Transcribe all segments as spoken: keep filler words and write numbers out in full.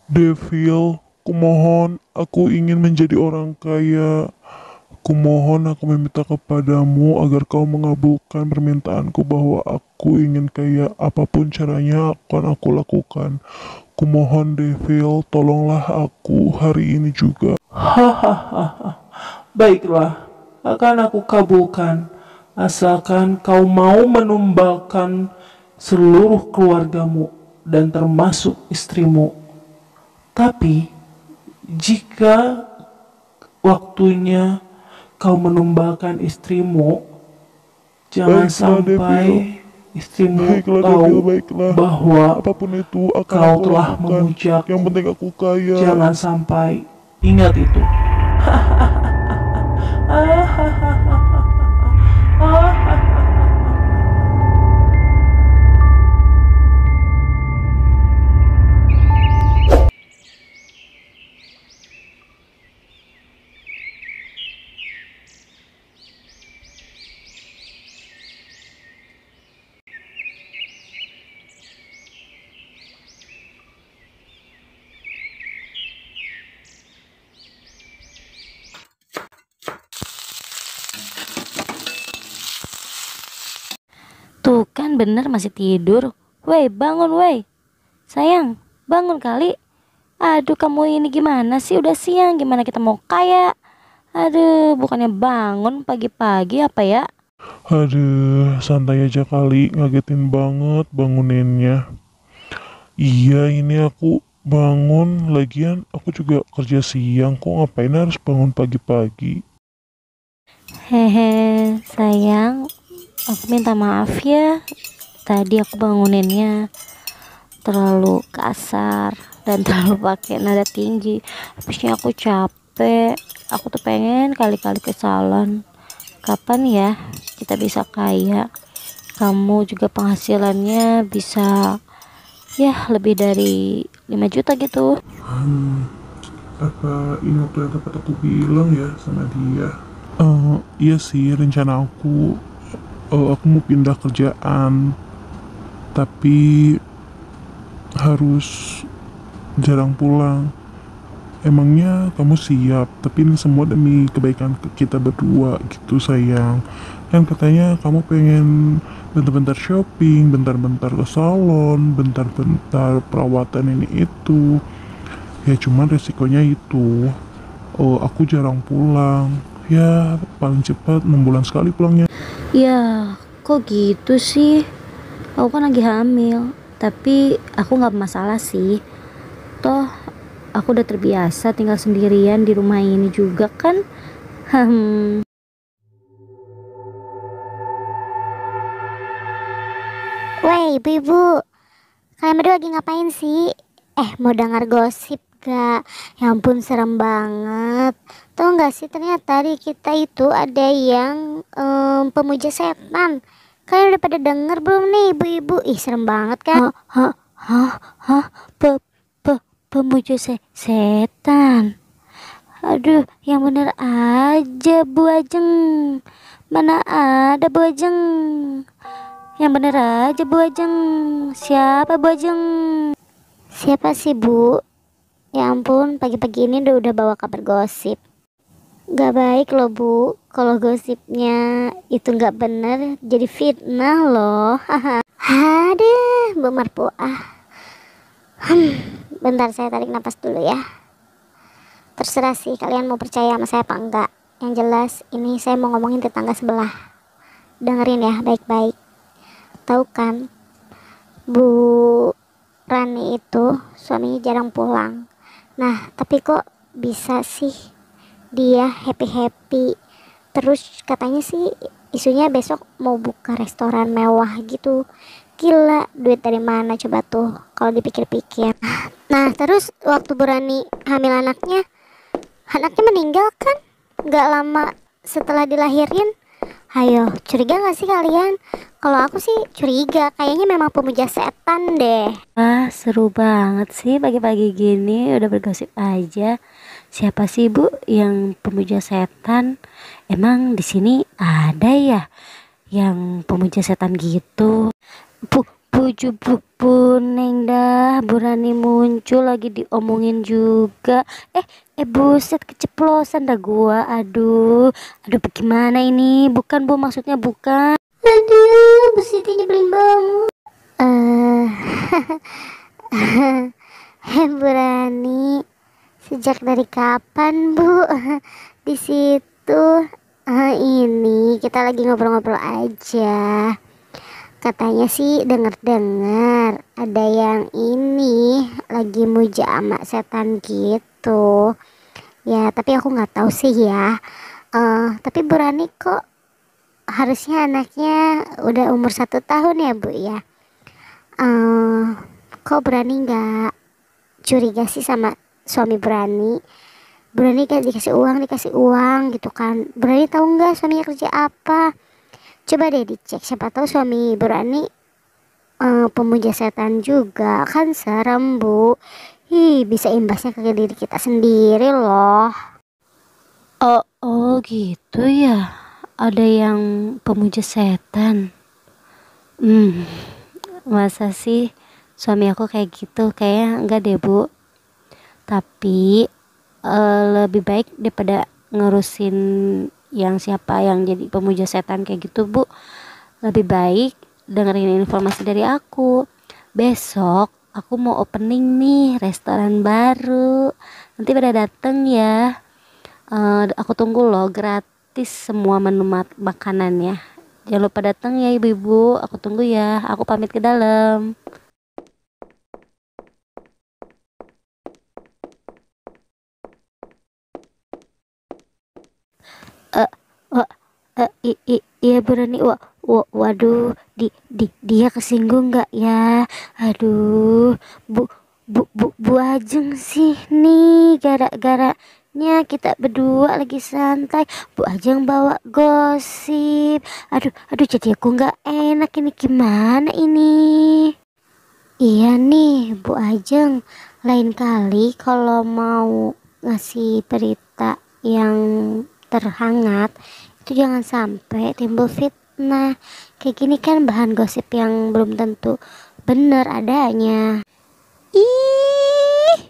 Devil, kumohon, aku ingin menjadi orang kaya. Kumohon aku meminta kepadamu agar kau mengabulkan permintaanku bahwa aku ingin kaya apapun caranya akan aku lakukan. Kumohon Devil, tolonglah aku hari ini juga. Hahaha, baiklah, akan aku kabulkan, asalkan kau mau menumbalkan seluruh keluargamu dan termasuk istrimu. Tapi, jika waktunya kau menumbalkan istrimu, jangan Baiklah sampai Devil, istrimu baiklah tahu Devil, baiklah. bahwa Apapun itu akan kau aku telah lakukan. Yang memujaku. penting aku kaya. Jangan sampai ingat itu. Tuh kan bener masih tidur. Woi, bangun woi. Sayang, bangun kali. Aduh, kamu ini gimana sih? Udah siang, gimana kita mau kaya? Aduh, bukannya bangun pagi-pagi apa ya? Aduh, santai aja kali, ngagetin banget banguninnya. Iya, ini aku bangun, lagian aku juga kerja siang, kok ngapain harus bangun pagi-pagi? Hehe, sayang, aku minta maaf ya. Tadi aku banguninnya terlalu kasar dan terlalu pakai nada tinggi. Habisnya aku capek. Aku tuh pengen kali-kali ke salon. Kapan ya kita bisa kaya? Kamu juga penghasilannya bisa ya lebih dari lima juta gitu. Hmm, apa ini waktu yang tepat aku bilang ya sama dia? Eh, iya sih, rencana aku, eh, aku mau pindah kerjaan, tapi harus jarang pulang. Emangnya kamu siap? Tapi ini semua demi kebaikan ke- kita berdua gitu sayang. Kan katanya kamu pengen bentar-bentar shopping, bentar-bentar ke salon, bentar-bentar perawatan ini itu. Ya cuman resikonya itu, oh aku jarang pulang. Ya paling cepat enam bulan sekali pulangnya. Ya, kok gitu sih? Aku kan lagi hamil, tapi aku nggak masalah sih. Toh, aku udah terbiasa tinggal sendirian di rumah ini juga kan. Hmm. Woi, ibu-ibu, kalian berdua lagi ngapain sih? Eh, mau dengar gosip gak? Ya ampun, serem banget. Tahu nggak sih, ternyata di kita itu ada yang em, pemuja setan. Kalian udah pada denger belum nih, ibu-ibu? Ih, serem banget kan? Hah, hah, hah, hah, pe, pe, pemuja se setan. Aduh, yang bener aja Bu Ajeng. Mana ada Bu Ajeng? Yang bener aja Bu Ajeng. Siapa Bu Ajeng? Siapa sih, Bu? Ya ampun, pagi-pagi ini udah udah bawa kabar gosip. Gak baik loh, Bu. Kalau gosipnya itu gak bener, jadi fitnah loh. Aduh, Bu Marpuah. Hmm, bentar saya tarik napas dulu ya. Terserah sih kalian mau percaya sama saya apa enggak. Yang jelas ini saya mau ngomongin tetangga sebelah. Dengerin ya baik-baik. Tahu kan, Bu Rani itu suaminya jarang pulang. Nah, tapi kok bisa sih dia happy-happy. Terus katanya sih isunya besok mau buka restoran mewah gitu. Gila, duit dari mana coba tuh kalau dipikir-pikir. Nah, terus waktu Bu Rani hamil anaknya, anaknya meninggal kan gak lama setelah dilahirin. Ayo, curiga gak sih kalian? Kalau aku sih curiga, kayaknya memang pemuja setan deh. Ah, seru banget sih pagi-pagi gini udah bergosip aja. Siapa sih Bu yang pemuja setan? Emang di sini ada ya yang pemuja setan gitu? Bu, Bujubuk buneng dah, Burani muncul lagi diomongin juga. Eh, eh buset keceplosan dah gua. Aduh, aduh bagaimana ini? Bukan bu, maksudnya bukan. Aduh, Bu Siti nyebelin banget. Eh, Bu Rani, sejak dari kapan Bu di situ? Eh, ini kita lagi ngobrol-ngobrol aja. Katanya sih denger-dengar ada yang ini lagi muja sama setan gitu. Ya, tapi aku nggak tahu sih ya. Eh, tapi Bu Rani kok harusnya anaknya udah umur satu tahun ya Bu ya? Eh, kok berani nggak curiga sih sama suami Berani? Berani kayak dikasih uang dikasih uang gitu kan? Berani tahu nggak suaminya kerja apa? Coba deh dicek, siapa tahu suami Berani eh, pemuja setan juga, kan serem Bu. Ih, bisa imbasnya ke diri kita sendiri loh. Oh, oh gitu ya. Ada yang pemuja setan. Hmm, masa sih suami aku kayak gitu? Kayaknya enggak deh bu. Tapi eh, lebih baik daripada ngurusin yang siapa yang jadi pemuja setan kayak gitu bu, lebih baik dengerin informasi dari aku. Besok aku mau opening nih restoran baru, nanti pada dateng ya. Eh, aku tunggu loh, gratis semua menu mak- makanannya. Jangan lupa datang ya ibu-ibu, aku tunggu ya. Aku pamit ke dalam. Eh, wah, eh, i, i, iya berani. Wah, wa- waduh, di, di, dia kesinggung nggak ya? Aduh, bu, bu, bu, bu Ajeng sih nih, gara-garanya kita berdua lagi santai. Bu Ajeng bawa gosip. Aduh, aduh, jadi aku nggak enak ini, gimana ini? Iya nih, Bu Ajeng. Lain kali kalau mau ngasih berita yang terhangat, itu jangan sampai timbul fitnah. Kayak gini kan bahan gosip yang belum tentu bener adanya. Ih,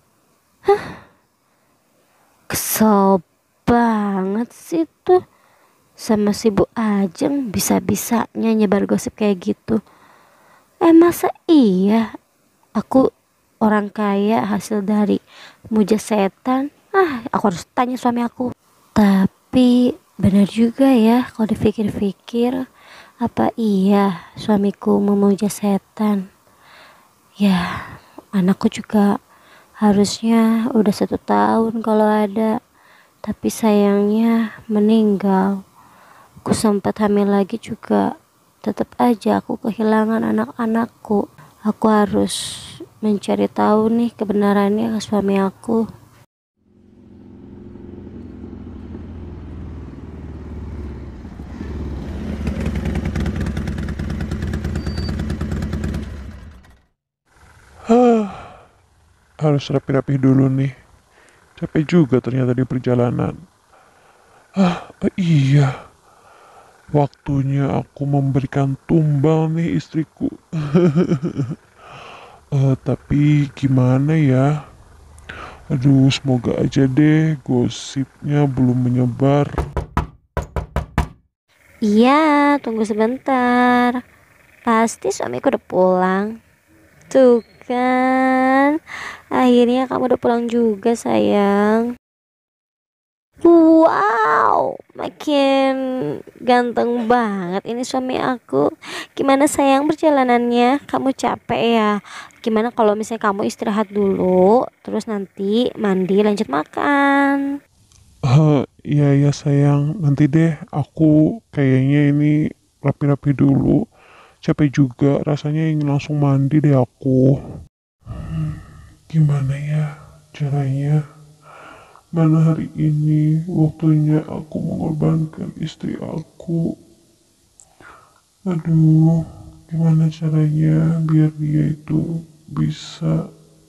kesel banget sih tuh sama si Bu Ajeng, bisa-bisanya nyebar gosip kayak gitu. Eh masa iya aku orang kaya hasil dari muja setan? Ah, aku harus tanya suami aku. Tapi benar juga ya kalau dipikir-pikir, apa iya suamiku memuja setan? Ya, anakku juga harusnya udah satu tahun kalau ada, tapi sayangnya meninggal. Aku sempat hamil lagi juga, tetap aja aku kehilangan anak-anakku. Aku harus mencari tahu nih kebenarannya ke suami aku. Harus rapi-rapi dulu nih. Capek juga ternyata di perjalanan. Ah, iya. Waktunya aku memberikan tumbal nih istriku. Eh, tapi gimana ya? Aduh, semoga aja deh gosipnya belum menyebar. Iya, tunggu sebentar. Pasti suamiku udah pulang. Tuh kan, akhirnya kamu udah pulang juga sayang. Wow, makin ganteng banget ini suami aku. Gimana sayang perjalanannya? Kamu capek ya? Gimana kalau misalnya kamu istirahat dulu, terus nanti mandi lanjut makan? Eh, iya ya sayang, nanti deh aku kayaknya ini rapi-rapi dulu. Capek juga, rasanya ingin langsung mandi deh aku. Gimana ya caranya? Mana hari ini waktunya aku mengorbankan istri aku. Aduh, gimana caranya biar dia itu bisa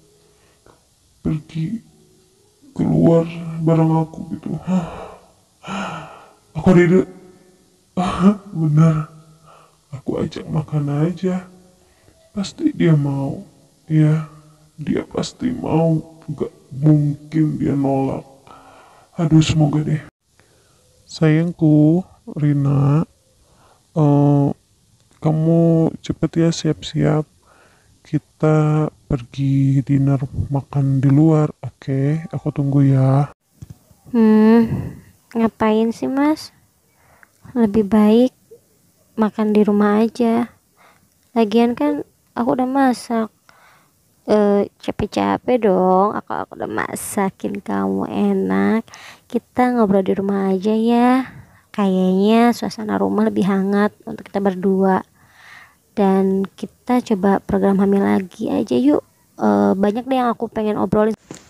pergi keluar bareng aku gitu. Hah, aku tidak, bener, aku ajak makan aja. Pasti dia mau. Ya, dia pasti mau. Gak mungkin dia nolak. Aduh, semoga deh. Sayangku, Rina, eh, kamu cepet ya siap-siap. Kita pergi dinner makan di luar, oke? Aku tunggu ya. Hmm, ngapain sih mas? Lebih baik makan di rumah aja. Lagian kan aku udah masak. Eh, capek-capek dong. Aku, aku udah masakin kamu enak. Kita ngobrol di rumah aja ya. Kayaknya suasana rumah lebih hangat untuk kita berdua. Dan kita coba program hamil lagi aja yuk. Eh, banyak deh yang aku pengen obrolin.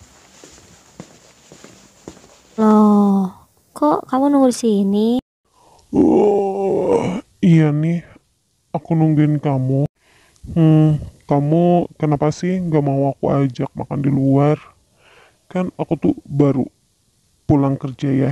Loh, kok kamu nunggu di sini? Oh, iya nih, aku nungguin kamu. Hmm, kamu kenapa sih nggak mau aku ajak makan di luar? Kan aku tuh baru pulang kerja ya,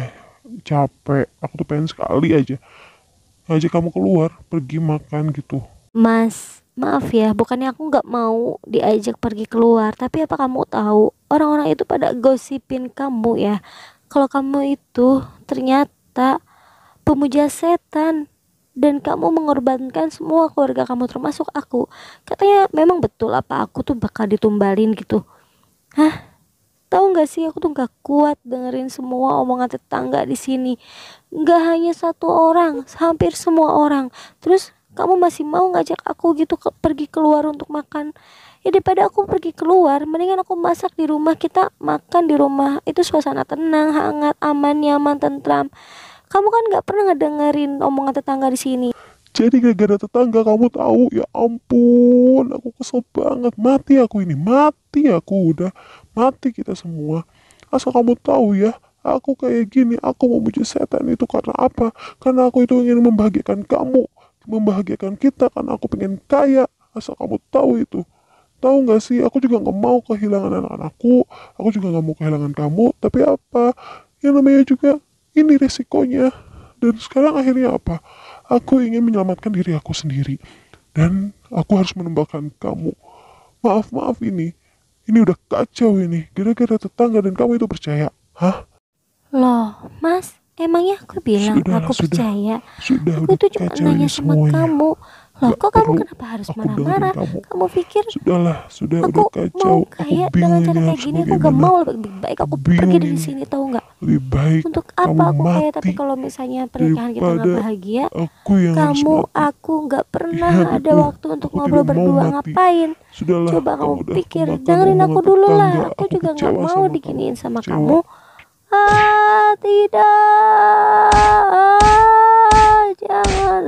capek. Aku tuh pengen sekali aja ajak kamu keluar, pergi makan gitu. Mas, maaf ya, bukannya aku nggak mau diajak pergi keluar, tapi apa kamu tahu orang-orang itu pada gosipin kamu ya, kalau kamu itu ternyata pemuja setan dan kamu mengorbankan semua keluarga kamu termasuk aku. Katanya memang betul apa aku tuh bakal ditumbalin gitu. Hah? Tahu nggak sih aku tuh nggak kuat dengerin semua omongan tetangga di sini. Nggak hanya satu orang, hampir semua orang. Terus kamu masih mau ngajak aku gitu ke, pergi keluar untuk makan. Ya daripada aku pergi keluar, mendingan aku masak di rumah, kita makan di rumah. Itu suasana tenang, hangat, aman, nyaman, tentram. Kamu kan nggak pernah ngedengerin omongan tetangga di sini. Jadi gara-gara tetangga kamu tahu, ya ampun, aku kesel banget. Mati aku ini, mati aku udah, mati kita semua. Asal kamu tahu ya, aku kayak gini, aku mau memuji setan itu karena apa? Karena aku itu ingin membahagiakan kamu, membahagiakan kita, karena aku pengen kaya. Asal kamu tahu itu. Tahu nggak sih, aku juga nggak mau kehilangan anak-anakku, aku juga nggak mau kehilangan kamu. Tapi apa? Yang namanya juga ini resikonya. Dan sekarang akhirnya apa? Aku ingin menyelamatkan diri aku sendiri. Dan aku harus menembakkan kamu. Maaf, maaf ini. Ini udah kacau ini. Gara-gara tetangga dan kamu itu percaya. Hah? Loh, Mas, emangnya aku bilang Sudah, aku sudah. percaya? Sudah, Aku udah itu cuma kacau nanya ini sama semuanya. kamu. Loh, Gak kok kamu perlu kenapa harus aku dengerin marah-marah? kamu. Kamu pikir Sudahlah, sudah aku udah mau kacau. Aku kaya dengan bingung cara ini kayak harus gini? Aku gak bagaimana. mau, lebih baik aku pergi Bingung dari ini. sini, tahu nggak? Lebih baik Untuk kamu apa aku kaya tapi mati kalau misalnya pernikahan kita nggak daripada bahagia, aku yang harus kamu mati. aku nggak pernah Ingat ada itu, waktu untuk aku ngobrol tidak mau berdua. mati. Ngapain? Sudahlah, Coba kamu kamu udah pikir, kemakan dengerin aku omongan dulu tetangga. lah. Aku Aku juga nggak kecewa mau sama kamu. diginiin sama Kecewa. kamu. Ah, tidak. Ah, jangan.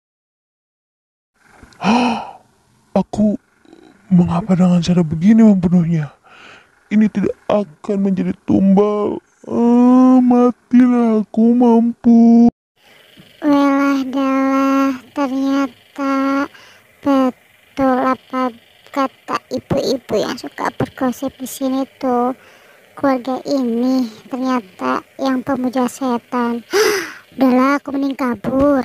Aku mengapa dengan cara begini membunuhnya? Ini tidak akan menjadi tumbal. Ah, matilah aku mampu. Welah dalah, ternyata betul apa kata ibu-ibu yang suka bergosip di sini tuh. Keluarga ini ternyata yang pemuja setan. Udahlah, aku mending kabur.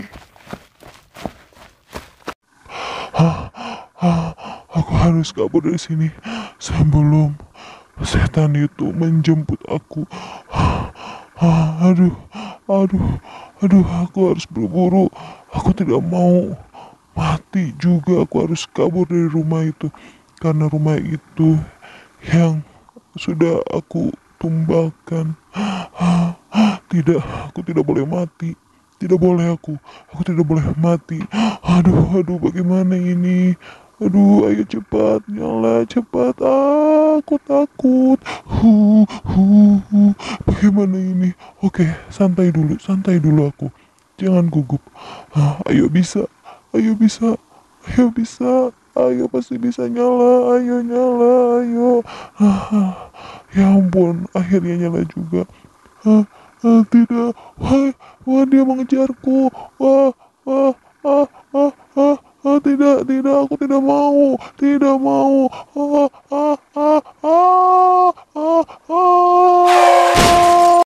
Hah, hah, aku harus kabur dari sini sebelum setan itu menjemput aku. Hah, hah, aduh, aduh, aduh, aku harus berburu. Aku tidak mau mati juga. Aku harus kabur dari rumah itu karena rumah itu yang sudah aku tumbalkan. Hah, hah, tidak, aku tidak boleh mati. Tidak boleh aku, aku tidak boleh mati. Aduh, aduh, bagaimana ini? Aduh, ayo cepat, nyala, cepat. Ah, aku takut. Hu, hu, hu. Bagaimana ini? Oke, santai dulu, santai dulu aku. Jangan gugup. Ah, ayo bisa, ayo bisa, ayo bisa. Ayo pasti bisa nyala, ayo nyala, ayo. Ah, ah. Ya ampun, akhirnya nyala juga. Ah, ah, tidak, wah, wah dia mengejarku, wah, wah, ah, ah, ah, ah, tidak, tidak, aku tidak mau, tidak mau, ah, ah, ah, ah, ah, ah.